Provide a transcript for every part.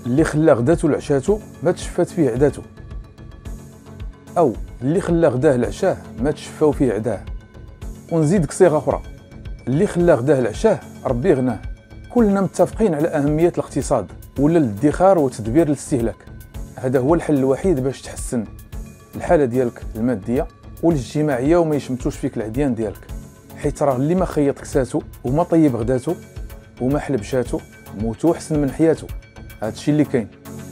اللي خلى غداتو لعشاتو ما تشفات فيه عداتو، او اللي خلى غداه لعشاه ما تشفاو فيه عداه. ونزيدك صيغه اخرى، اللي خلى غداه لعشاه ربي غناه. كلنا متفقين على اهميه الاقتصاد ولا الادخار وتدبير الاستهلاك. هذا هو الحل الوحيد باش تحسن الحاله ديالك الماديه والاجتماعيه وما يشمتوش فيك العديان ديالك، حيت راه اللي ما خيط كساتو وما طيب غداتو وما حلب شاتو موتو احسن من حياتو. هادشي اللي كاين.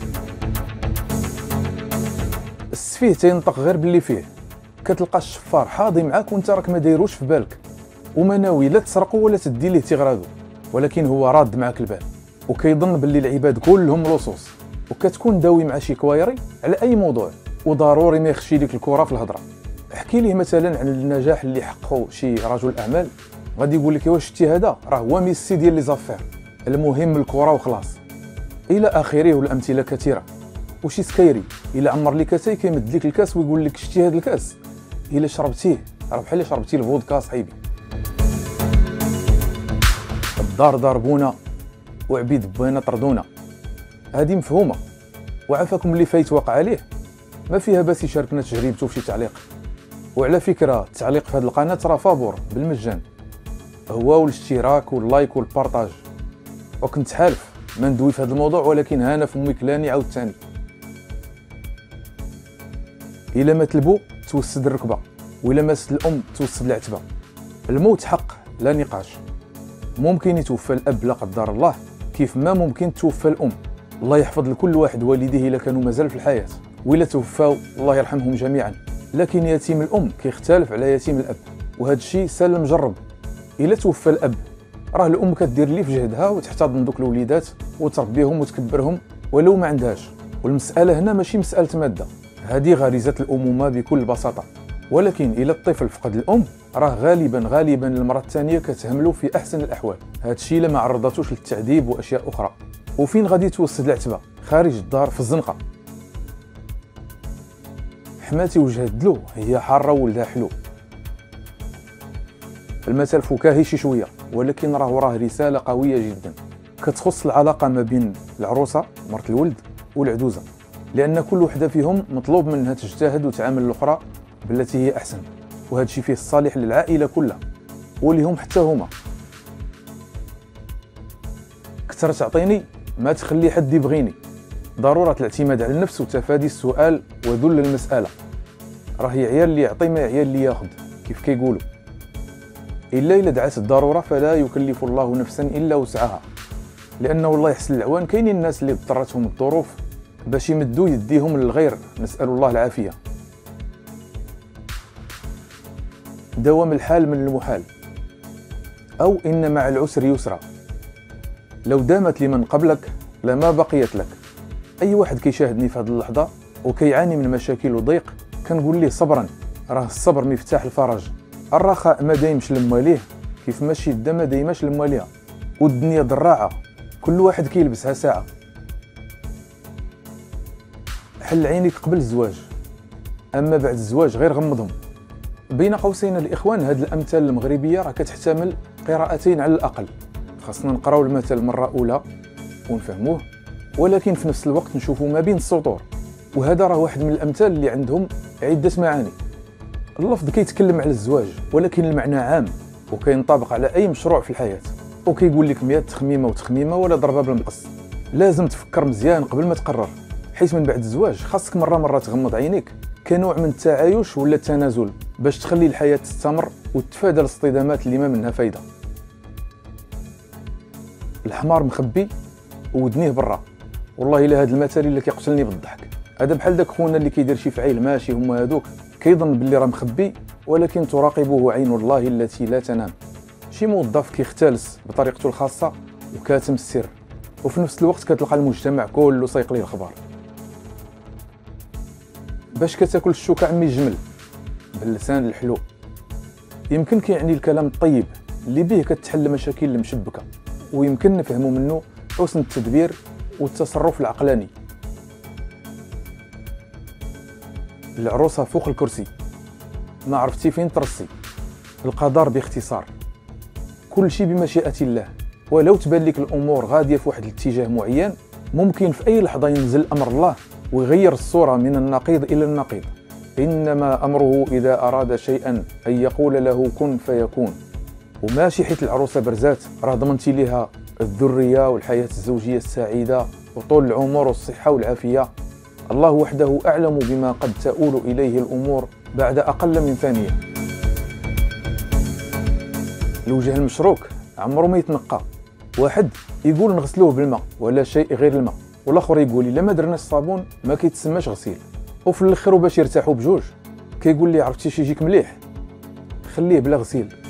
السفيه تينطق غير باللي فيه. كتلقى الشفار حاضي معاك وانت راك ما دايروش في بالك وما ناوي لا تسرقو ولا تدي ليه تيغرادو، ولكن هو راد معاك البال وكيظن باللي العباد كلهم لصوص. وكتكون داوي مع شي كوايري على اي موضوع وضروري ما يخشي لك الكره في الهضره. احكي ليه مثلا عن النجاح اللي حققه شي رجل اعمال، غادي يقول لك واش شتي هذا راه هو ميسي ديال لي زافير، المهم الكره وخلاص الى اخره. والامثله كثيره. وشي سكيري الا عمر لك اتاي كيمد لك الكاس ويقول لك شتي هذا الكاس الا شربتيه راه بحال اللي شربتي الفودكا صاحبي. الدار ضربونا وعبيد بينا طردونا، هذه مفهومه. وعافاكم اللي فايت واقع عليه ما فيها باس يشاركنا تجربته في شي تعليق. وعلى فكره التعليق في هذه القناه راه فابور بالمجان، هو والاشتراك واللايك والبارطاج. وكنت حالف ما ندوي في هذا الموضوع، ولكن هانا فمي كلاني عاود ثاني. الا مات البو توسد الركبه، والا ماتت الام توسد العتبه. الموت حق لا نقاش. ممكن يتوفى الاب لا قدر الله، كيف ما ممكن توفى الام. الله يحفظ لكل واحد والديه الا كانوا مازال في الحياه، وإلا توفاو الله يرحمهم جميعا. لكن يتيم الام كيختلف على يتيم الاب، وهذا الشيء سال مجرب. الا توفى الاب راه الام كدير اللي في جهدها وتحتضن دوك الوليدات وتربيهم وتكبرهم ولو ما عندهاش. والمساله هنا ماشي مساله ماده، هذه غريزه الامومه بكل بساطه. ولكن الا الطفل فقد الام راه غالبا المراه الثانيه كتهملو في احسن الاحوال. هذا الشيء لما عرضتوش للتعذيب واشياء اخرى. وفين غادي توسد العتبه؟ خارج الدار في الزنقه. حماتي وجه الدلو هي حاره ولدها حلو. المثل فكاهي شي شويه، ولكن وراه رساله قويه جدا كتخص العلاقه ما بين العروسه مرت الولد والعدوزه، لان كل وحده فيهم مطلوب منها تجتهد وتعامل الاخرى بالتي هي احسن. وهذا الشيء فيه الصالح للعائله كلها وليهم حتى هما. كثر تعطيني ما تخلي حد يبغيني. ضروره الاعتماد على النفس وتفادي السؤال وذل المساله. راهي عيال اللي يعطي ما عيال اللي ياخذ كيف كيقولوا. الا دعت الضروره فلا يكلف الله نفسا الا وسعها، لانه الله يحسن العوان. كاينين الناس اللي اضطرتهم الظروف باش يمدوا يديهم للغير، نسال الله العافيه. دوام الحال من المحال، او ان مع العسر يسرا. لو دامت لمن قبلك لما بقيت لك. اي واحد كيشاهدني في هذه اللحظه وكيعاني من مشاكل وضيق كنقول ليه صبرا، راه الصبر مفتاح الفرج. الرخاء ما دايمش لمواليه كيف ما الشده ما دايماش لمواليها. والدنيا ضراعه كل واحد كيلبسها ساعه. حل عينيك قبل الزواج، اما بعد الزواج غير غمضهم. بين قوسين الاخوان، هذه الامثال المغربيه راه كتحتمل قراءتين على الاقل. خاصنا نقراو المثل مره اولى ونفهموه، ولكن في نفس الوقت نشوفوا ما بين السطور. وهذا راه واحد من الامثال اللي عندهم عده معاني. اللفظ كيتكلم على الزواج، ولكن المعنى عام وكينطبق على اي مشروع في الحياه. وكيقول لك 100 تخميمه وتخميمه ولا ضربه بالمقص. لازم تفكر مزيان قبل ما تقرر، حيت من بعد الزواج خاصك مره تغمض عينيك كنوع من التعايش ولا التنازل باش تخلي الحياه تستمر وتتفادى الاصطدامات اللي ما منها فايده. الحمار مخبي ودنيه برا. والله الا هذا المثل اللي كيقتلني بالضحك. هذا بحال داك خونا اللي كيدير شي فعيل ماشي هما هذوك، كيظن باللي راه مخبي ولكن تراقبه عين الله التي لا تنام. شي موظف كيختلس بطريقته الخاصه وكاتم السر، وفي نفس الوقت كتلقى المجتمع كله سايق ليه الخبر. باش كتاكل الشوكه عمي الجمل باللسان الحلو. يمكن كيعني الكلام الطيب اللي به كتحل مشاكل المشبكه، ويمكن نفهموا منه حسن التدبير والتصرف العقلاني. العروسه فوق الكرسي، ما عرفتي فين ترسي. القدر باختصار كل شيء بمشيئه الله، ولو تبان لك الامور غاديه في واحد الاتجاه معين ممكن في أي لحظة ينزل أمر الله ويغير الصورة من النقيض إلى النقيض. إنما أمره إذا أراد شيئا أن يقول له كن فيكون. وماشي حيت العروسة برزات راه ضمنتي لها الذرية والحياة الزوجية السعيدة وطول العمر والصحة والعافية. الله وحده أعلم بما قد تؤول إليه الأمور بعد أقل من ثانية. الوجه المشروك عمره ما يتنقى. واحد يقول نغسلوه بالماء ولا شيء غير الماء، والاخر يقول الا ما درناش الصابون ما كيتسماش غسيل. وفي الاخر باش يرتاحوا بجوج كيقول لي عرفتي شي يجيك مليح خليه بلا غسيل.